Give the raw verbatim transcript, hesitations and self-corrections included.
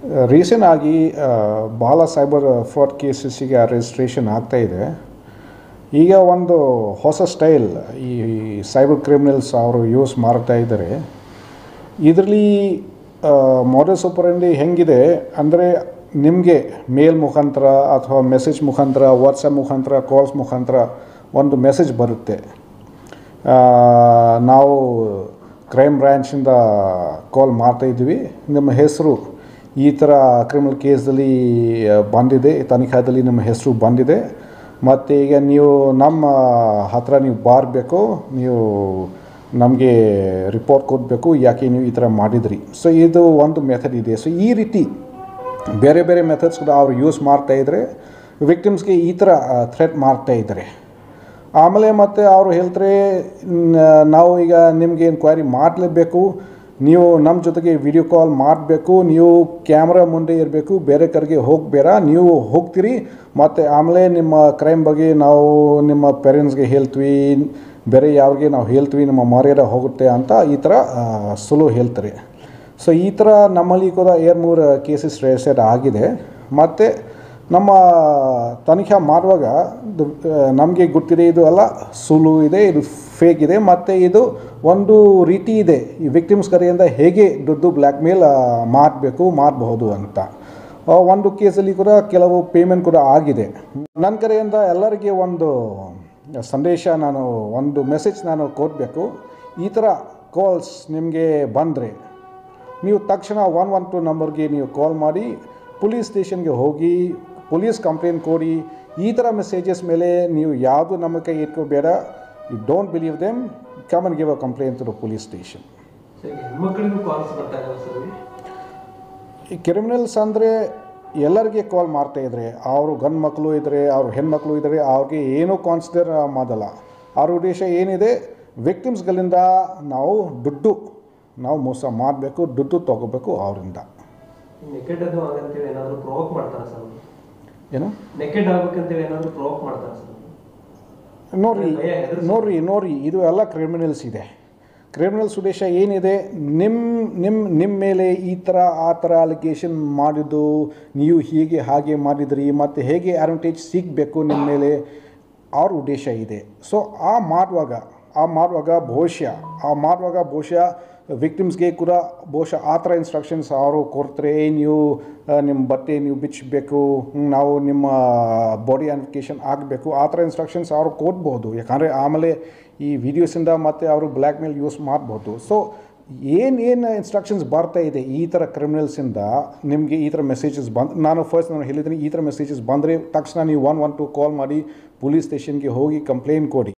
Recent ಆಗಿ ಭಾಳ cyber fraud ಕೇಸಸ್ಸಿಗೆ registration ಆಗ್ತಾಯಿದೆ. ಈಗ ಒಂದು ಹೊಸ ಸ್ಟೈಲ್ ಈ ಸೈಬರ್ ಕ್ರಿಮಿನಲ್ಸ್ ಅವರು ಯೂಸ್ ಮಾಡ್ತಾ ಇದ್ದಾರೆ. ಇದರಲ್ಲಿ ಮಾಡಸ್ ಆಪರೆಂಡಿ ಹೆಂಗಿದೆ ಅಂದರೆ, ನಿಮಗೆ ಮೇಲ್ ಮುಖಾಂತರ ಅಥವಾ ಮೆಸೇಜ್ ಮುಖಾಂತರ, ವಾಟ್ಸಪ್ ಮುಖಾಂತರ, ಕಾಲ್ಸ್ ಮುಖಾಂತರ ಒಂದು ಮೆಸೇಜ್ ಬರುತ್ತೆ. ನಾವು ಕ್ರೈಮ್ ಬ್ರ್ಯಾಂಚಿಂದ ಕಾಲ್ ಮಾಡ್ತಾಯಿದ್ವಿ, ನಿಮ್ಮ ಹೆಸರು ಈ ಥರ ಕ್ರಿಮಿನಲ್ ಕೇಸಲ್ಲಿ ಬಂದಿದೆ, ತನಿಖಾದಲ್ಲಿ ನಿಮ್ಮ ಹೆಸರು ಬಂದಿದೆ, ಮತ್ತು ಈಗ ನೀವು ನಮ್ಮ ಹತ್ರ ನೀವು ಬರಬೇಕು, ನೀವು ನಮಗೆ ರಿಪೋರ್ಟ್ ಕೊಡಬೇಕು, ಯಾಕೆ ನೀವು ಈ ಥರ ಮಾಡಿದ್ರಿ. ಸೊ ಇದು ಒಂದು ಮೆಥಡ್ ಇದೆ. ಸೊ ಈ ರೀತಿ ಬೇರೆ ಬೇರೆ ಮೆಥಡ್ಸ್ ಕೂಡ ಅವರು ಯೂಸ್ ಮಾಡ್ತಾಯಿದ್ರೆ ವಿಕ್ಟಿಮ್ಸ್ಗೆ ಈ ಥರ ಥ್ರೆಟ್ ಮಾಡ್ತಾಯಿದ್ದಾರೆ. ಆಮೇಲೆ ಮತ್ತು ಅವರು ಹೇಳ್ತಾರೆ, ನಾವು ಈಗ ನಿಮಗೆ ಎನ್ಕ್ವೈರಿ ಮಾಡಲೇಬೇಕು, ನೀವು ನಮ್ಮ ಜೊತೆಗೆ ವಿಡಿಯೋ ಕಾಲ್ ಮಾಡಬೇಕು, ನೀವು ಕ್ಯಾಮ್ರಾ ಮುಂದೆ ಇರಬೇಕು, ಬೇರೆ ಕಡೆಗೆ ಹೋಗಬೇಡ, ನೀವು ಹೋಗ್ತೀರಿ ಮತ್ತು ಆಮೇಲೆ ನಿಮ್ಮ ಕ್ರೈಮ್ ಬಗ್ಗೆ ನಾವು ನಿಮ್ಮ ಪೇರೆಂಟ್ಸ್ಗೆ ಹೇಳ್ತೀವಿ, ಬೇರೆ ಯಾರಿಗೆ ನಾವು ಹೇಳ್ತೀವಿ, ನಮ್ಮ ಮರ್ಯಾದೆ ಹೋಗುತ್ತೆ ಅಂತ ಈ ಥರ ಸುಳ್ಳು ಹೇಳ್ತಾರೆ. ಸೊ ಈ ಥರ ನಮ್ಮಲ್ಲಿ ಕೂಡ ಎರಡು ಮೂರು ಕೇಸಸ್ ರಿಜಿಸ್ಟರ್ ಆಗಿದೆ. ಮತ್ತು ನಮ್ಮ ತನಿಖೆ ಮಾಡುವಾಗ ನಮಗೆ ಗೊತ್ತಿದೆ ಇದು ಎಲ್ಲ ಸುಳ್ಳು ಇದೆ, ಇದು ಫೇಕ್ ಇದೆ, ಮತ್ತು ಇದು ಒಂದು ರೀತಿ ಇದೆ ಈ ವಿಕ್ಟಿಮ್ಸ್ ಕಡೆಯಿಂದ ಹೇಗೆ ದುಡ್ಡು ಬ್ಲ್ಯಾಕ್ ಮೇಲ್ ಮಾಡಬೇಕು ಮಾಡಬಹುದು ಅಂತ. ಒಂದು ಕೇಸಲ್ಲಿ ಕೂಡ ಕೆಲವು ಪೇಮೆಂಟ್ ಕೂಡ ಆಗಿದೆ. ನನ್ನ ಕಡೆಯಿಂದ ಎಲ್ಲರಿಗೆ ಒಂದು ಸಂದೇಶ, ನಾನು ಒಂದು ಮೆಸೇಜ್ ನಾನು ಕೊಡಬೇಕು. ಈ ಥರ ಕಾಲ್ಸ್ ನಿಮಗೆ ಬಂದರೆ ನೀವು ತಕ್ಷಣ ಒನ್ ಒನ್ ಟು ನಂಬರ್ಗೆ ನೀವು ಕಾಲ್ ಮಾಡಿ ಪೊಲೀಸ್ ಸ್ಟೇಷನ್ಗೆ ಹೋಗಿ ಪೊಲೀಸ್ ಕಂಪ್ಲೇಂಟ್ ಕೊಡಿ. ಈ ಥರ ಮೆಸೇಜಸ್ ಮೇಲೆ ನೀವು ಯಾವುದು ನಂಬಿಕೆ ಇಟ್ಕೋಬೇಡ. You don't believe them, come and give a complaint to the police station. ಈ ಕ್ರಿಮಿನಲ್ಸ್ ಅಂದರೆ ಎಲ್ಲರಿಗೆ ಕಾಲ್ ಮಾಡ್ತಾಯಿದ್ರೆ, ಅವರು ಗಂಡು ಮಕ್ಕಳು ಇದ್ದರೆ, ಅವ್ರ ಹೆಣ್ಮಕ್ಳು ಇದ್ದರೆ, ಅವ್ರಿಗೆ ಏನೂ ಕಾನ್ಸಿಡರ್ ಮಾಡೋಲ್ಲ. ಅವ್ರ ಉದ್ದೇಶ ಏನಿದೆ, ವಿಕ್ಟಿಮ್ಸ್ಗಳಿಂದ ನಾವು ದುಡ್ಡು ನಾವು ಮೋಸ ಮಾಡಬೇಕು, ದುಡ್ಡು ತೊಗೋಬೇಕು ಅವರಿಂದ. ಏನು ನೋಡ್ರಿ ನೋಡ್ರಿ ನೋಡ್ರಿ ಇದು ಎಲ್ಲ ಕ್ರಿಮಿನಲ್ಸ್ ಇದೆ. ಕ್ರಿಮಿನಲ್ಸ್ ಉದ್ದೇಶ ಏನಿದೆ, ನಿಮ್ಮ ನಿಮ್ಮ ನಿಮ್ಮ ಮೇಲೆ ಈ ಥರ ಆ ಥರ ಅಲಿಗೇಷನ್ ಮಾಡಿದ್ದು, ನೀವು ಹೀಗೆ ಹಾಗೆ ಮಾಡಿದ್ರಿ, ಮತ್ತು ಹೇಗೆ ಅಡ್ವಾಂಟೇಜ್ ಸಿಗಬೇಕು ನಿಮ್ಮ ಮೇಲೆ, ಅವ್ರ ಉದ್ದೇಶ ಇದೆ. ಸೊ ಆ ಮಾಡುವಾಗ ಆ ಮಾಡುವಾಗ ಬಹುಶಃ ಆ ಮಾಡುವಾಗ ಬಹುಶಃ ವಿಕ್ಟಿಮ್ಸ್ಗೆ ಕೂಡ ಬಹುಶಃ ಆ ಥರ ಇನ್ಸ್ಟ್ರಕ್ಷನ್ಸ್ ಅವರು ಕೊಡ್ತಾರೆ. ನೀವು ನಿಮ್ಮ ಬಟ್ಟೆ ನೀವು ಬಿಚ್ಚಬೇಕು, ನಾವು ನಿಮ್ಮ ಬಾಡಿ ಐಡೆಂಟಿಫಿಕೇಷನ್ ಆಗಬೇಕು, ಆ ಥರ ಇನ್ಸ್ಟ್ರಕ್ಷನ್ಸ್ ಅವರು ಕೊಡ್ಬೋದು. ಯಾಕಂದರೆ ಆಮೇಲೆ ಈ ವಿಡಿಯೋಸಿಂದ ಮತ್ತು ಅವರು ಬ್ಲ್ಯಾಕ್ ಮೇಲ್ ಯೂಸ್ ಮಾಡ್ಬೋದು. ಸೊ ಏನೇನು ಇನ್ಸ್ಟ್ರಕ್ಷನ್ಸ್ ಬರ್ತಾ ಇದೆ ಈ ಥರ ಕ್ರಿಮಿನಲ್ಸಿಂದ, ನಿಮಗೆ ಈ ಥರ ಮೆಸೇಜಸ್ ಬಂದು, ನಾನು ಫಸ್ಟ್ ನಾನು ಹೇಳಿದ್ದೀನಿ, ಈ ಥರ ಮೆಸೇಜಸ್ ಬಂದರೆ ತಕ್ಷಣ ನೀವು ಒನ್ ಒನ್ ಟು ಕಾಲ್ ಮಾಡಿ ಪೊಲೀಸ್ ಸ್ಟೇಷನ್ಗೆ ಹೋಗಿ ಕಂಪ್ಲೇಂಟ್ ಕೊಡಿ.